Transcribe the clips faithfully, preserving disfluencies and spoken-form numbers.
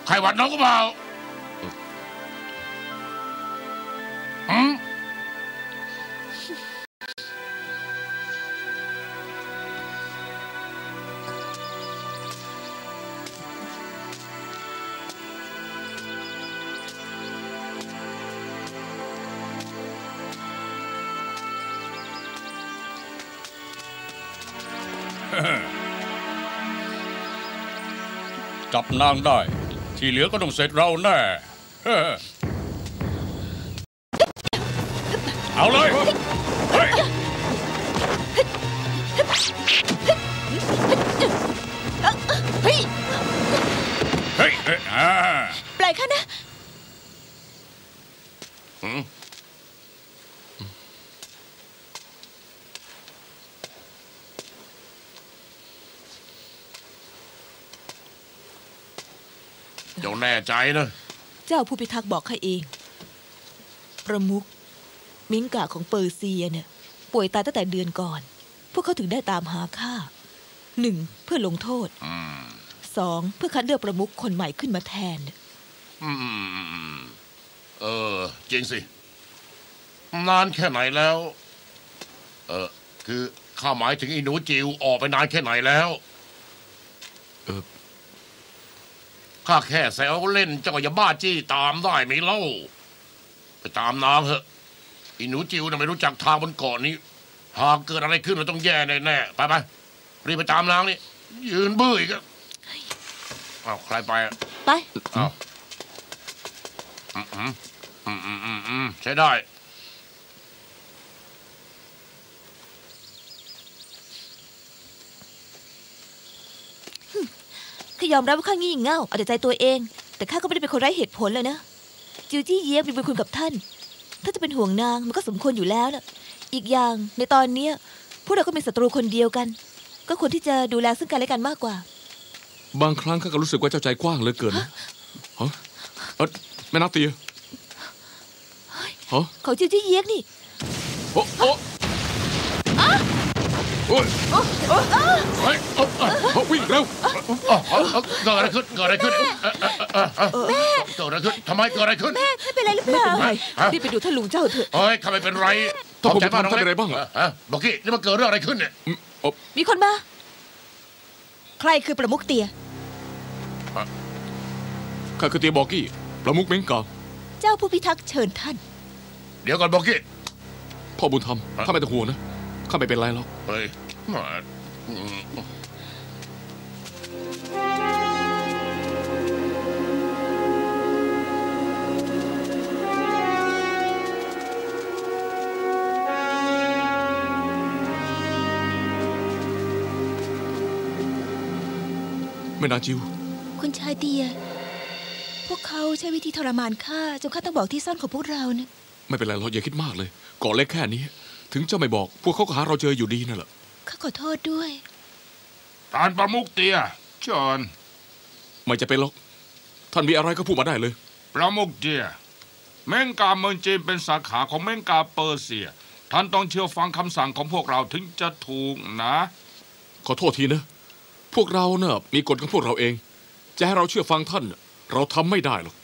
ไข้หวัดน้องก็เปล่าอืมจับนางได้ที่เหลือก็ต้องเสร็จเราแน่เอาเลยเฮ้ยเฮ้ยเฮ้ยเฮ้ยอ่าปล่อยข้านะเจ้าแน่ใจนะเจ้าผู้พิทักษ์บอกข้าเองประมุขมิงกะของเปอร์เซียเนี่ยป่วยตายตั้งแต่เดือนก่อนพวกเขาถึงได้ตามหาข้าหนึ่งเพื่อลงโทษสองเพื่อคัดเลือกประมุขคนใหม่ขึ้นมาแทนอืมเออจริงสินานแค่ไหนแล้วเออคือข้าหมายถึงอีหนูจิวออกไปนานแค่ไหนแล้วเออข้าแค่แซวเล่นเจ้าอย่าบ้าจี้ตามได้ไหมเล่าไปตามนางเถอะอีหนูจิวน่ะไม่รู้จักทางบนเกาะนี้หากเกิดอะไรขึ้นเราต้องแย่แน่ๆไปไปรีบไปตามนางนี่ยืนบื้ออีกอ้าวใครไปไปอ้าวอืมอืมอืมอืมอืมอืมใช้ได้ข้ายอมรับว่าข้างี่เง่าเอาแต่ใจตัวเองแต่ข้าก็ไม่ได้เป็นคนไร้เหตุผลเลยนะจิวจี้เยียบมีบุญคุณกับท่านถ้าจะเป็นห่วงนางมันก็สมควรอยู่แล้วล่ะอีกอย่างในตอนนี้พวกเราก็เป็นศัตรูคนเดียวกันก็ควรที่จะดูแลซึ่งกันและกันมากกว่าบางครั้งข้าก็รู้สึกว่าเจ้าใจกว้างเหลือเกินนะฮะเออแม่นาเตียฮะของจิวจี้เยียบนี่โอ้โอ้โอ้ยเฮ้ยวิ่งเร็วเกิดอะไรขึ้นเกิดอะไรขึ้นแม่เกิดอะไรขึ้นทำไมเกิดอะไรขึ้นแม่ไม่เป็นไรหรือเปล่ารีบไปดูท่านลุงเจ้าเถอะเฮ้ยข้าไม่เป็นไรต้องผมทำอะไรบ้างอะบอกกี้นี่มันเกิดเรื่องอะไรขึ้นเนี่ยมีคนมาใครคือประมุขเตียข้าคือเตียบอกกี้ประมุขเม้งกาเจ้าผู้พิทักษ์เชิญท่านเดี๋ยวก่อนบอกกี้พ่อบุญธรรมข้าไม่ต้องห่วงนะข้าไม่เป็นไรหรอกเฮ้ยแม่นางจิวคุณชายเตียพวกเขาใช้วิธีทรมานข้าจนข้าต้องบอกที่ซ่อนของพวกเรานะไม่เป็นไรเราอย่าคิดมากเลยเกาะเล็กแค่นี้ถึงเจ้าไม่บอกพวกเขาก็หาเราเจออยู่ดีนั่นแหละข้าขอโทษด้วยท่านประมุขเตียเชิญไม่จะเป็นหรอกท่านมีอะไรก็พูดมาได้เลยประมุขเตียเม้งกาเมืองจีนเป็นสาขาของเม้งกาเปอร์เซียท่านต้องเชื่อฟังคำสั่งของพวกเราถึงจะถูกนะขอโทษทีนะพวกเราเนี่ยมีกฎของพวกเราเองจะให้เราเชื่อฟังท่านเราทำไม่ได้หรอก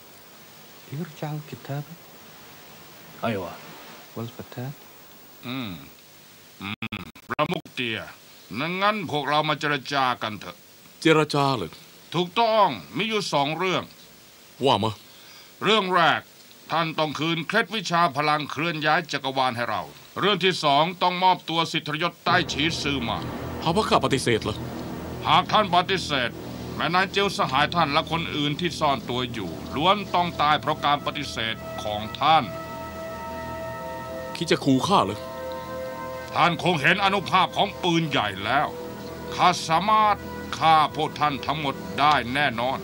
อืมอืมประมุขเตียงั้นพวกเรามาเจรจากันเถอะเจรจาเลยถูกต้องมีอยู่สองเรื่องว่ามาเรื่องแรกท่านต้องคืนเคล็ดวิชาพลังเคลื่อนย้ายจักรวาลให้เราเรื่องที่สองต้องมอบตัวสิทธิยศใต้ฉีซือมาหากว่าข้าปฏิเสธเหรอหากท่านปฏิเสธแม่นายเจียวสหายท่านและคนอื่นที่ซ่อนตัวอยู่ล้วนต้องตายเพราะการปฏิเสธของท่านคิดจะขู่ข้าเลยท่านคงเห็นอานุภาพของปืนใหญ่แล้วข้าสามารถฆ่าพวกท่านทั้งหมดได้แน่นอน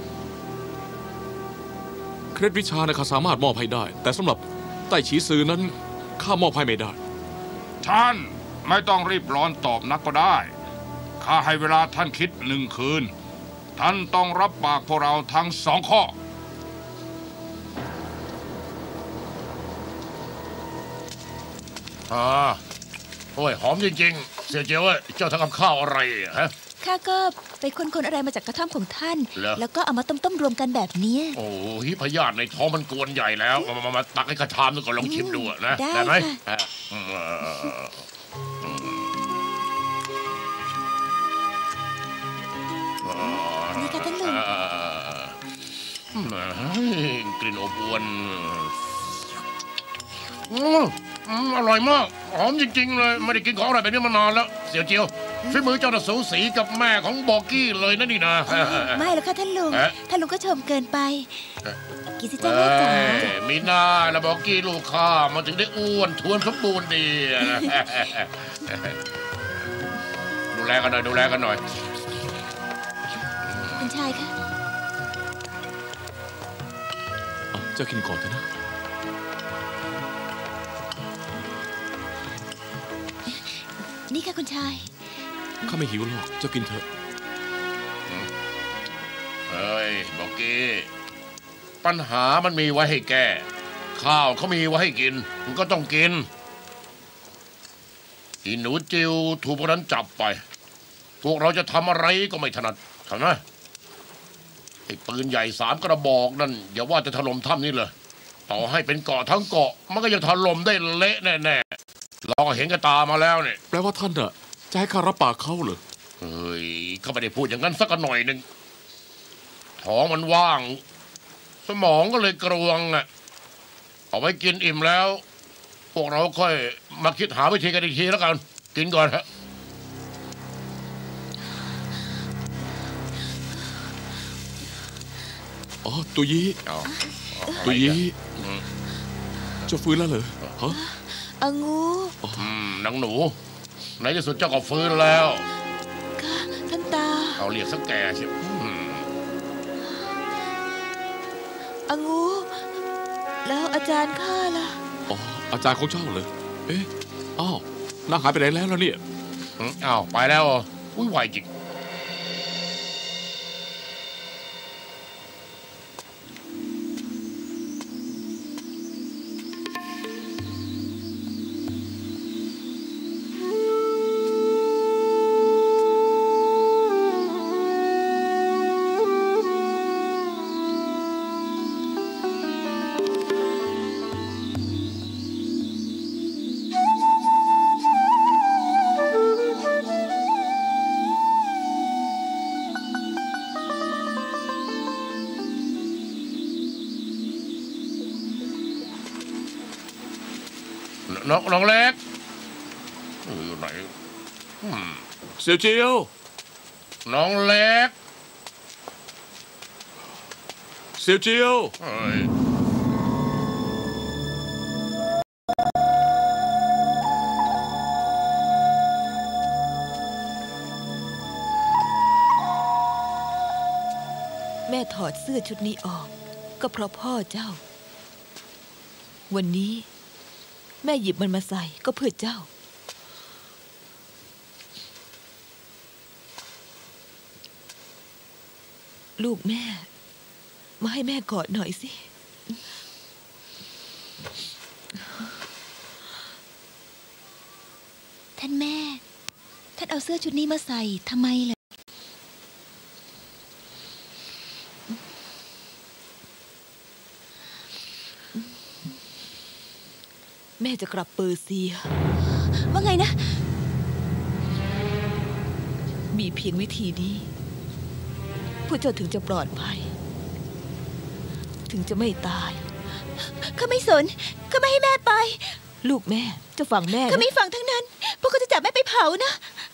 เคล็ดวิชานะข้าสามารถมอบให้ได้แต่สำหรับใต้ฉีซือนั้นข้ามอบให้ไม่ได้ท่านไม่ต้องรีบร้อนตอบนักก็ได้ข้าให้เวลาท่านคิดหนึ่งคืนท่านต้องรับปากพวกเราทั้งสองข้ออ่าโอ้ยหอมจริงๆเสี่ยเจียวเจ้าทำกับข้าวอะไรฮะข้าก็ไปค้นๆอะไรมาจากกระท่อมของท่านเหรอแล้วก็เอามาต้มๆรวมกันแบบเนี้ยโอ้ยพยาธิในท้องมันกวนใหญ่แล้ว มามามามาตักให้ข้าชามหนึงก่อนลองชิมดูอะนะได้ได้ไหมค่ะอ่ะอืมเอออืมนี่ค่ะท่านลุงเอออืมกลิ่นอบอวนอืมอืมอร่อยมากหอมจริงๆเลยไม่ได้กินของอร่อยแบบนี้มานานแล้วเสี่ยวเจียวฝีมือเจ้าน่ะสูสีกับแม่ของบอกกี้เลยนะนี่นะไม่หรอกค่ะท่านลุงเอ๊ะท่านลุงก็ชมเกินไปเอ๊ะกินสิจ้าแม่จ๋าเอ้ยมีหน้าแล้วบอกกี้ลูกข้ามันถึงได้อ้วนทวนสมบูรณ์ดีนะ ดูแลกันหน่อยดูแลกันหน่อยคุณชายคะอ่ะเจ้ากินก่อนเถอะนะนี่ค่ะคุณชายข้าไม่หิวหรอกเจ้ากินเถอะเฮ้ยบอกกี้ปัญหามันมีไว้ให้แก้ ข้าวเขามีไว้ให้กินมันก็ต้องกินอีหนูจิวถูกพวกนั้นจับไป พวกเราจะทำอะไรก็ไม่ถนัดเห็นไหมไอ้ปืนใหญ่สามกระบอกนั่นอย่าว่าจะถล่มถ้ำนี่เลยต่อให้เป็นเกาะทั้งเกาะมันก็ยังถล่มได้เละแน่ๆเราก็เห็นกับตามาแล้วเนี่ยแปลว่าท่านน่ะจะให้ข้ารับปากเขาเหรอเฮ้ยเขาไม่ได้พูดอย่างนั้นสักหน่อยหนึ่งท้องมันว่าง สมองก็เลยกรวงอ่ะเอาไว้กินอิ่มแล้ว พวกเราค่อยมาคิดหาวิธีกันอีกทีแล้วกัน กินก่อนฮะอ๋อตัวยี้เอาเอาตัวยี้อืมเจ้าฟื้นแล้วเหรอฮะอางูอืมนางหนูในที่สุดเจ้าก็ฟื้นแล้วค่ะท่านตาเอาเรียกสักแก่ใช่อืมอางู แล้วอาจารย์ข้าล่ะอ๋ออาจารย์ของเจ้าเลยเอ๊ะอ้าวนางหายไปไหนแล้วล่ะเนี่ยอืมอ้าวไปแล้วเหรออุ้ยไวจริง น้องน้องเล็กเอออยู่ไหนอืมเสี่ยวเจียวน้องเล็กเสี่ยวเจียวเอ้ยแม่ถอดเสื้อชุดนี้ออก ก็เพราะพ่อเจ้า วันนี้ แม่หยิบมันมาใส่ก็เพื่อเจ้า ลูกแม่ มาให้แม่กอดหน่อยสิท่านแม่ ท่านเอาเสื้อชุดนี้มาใส่ทำไมล่ะแม่จะกลับเปอร์เซียว่าไงนะมีเพียงวิธีนี้พวกเจ้าถึงจะปลอดภัย ถึงจะไม่ตายข้าไม่สน ข้าไม่ให้แม่ไปลูกแม่เจะฟังแม่ข้านะไม่ฟังทั้งนั้น พวกเขาจะจับแม่ไปเผานะ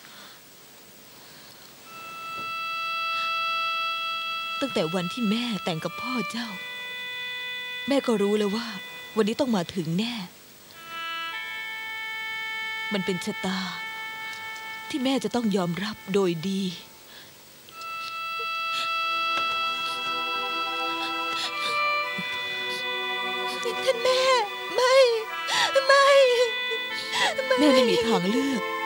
ตั้งแต่วันที่แม่แต่งกับพ่อเจ้า แม่ก็รู้แล้วว่า วันนี้ต้องมาถึงแน่ มันเป็นชะตา ที่แม่จะต้องยอมรับโดยดีท่านแม่ ไม่ ไม่แม่ไม่มีทางเลือก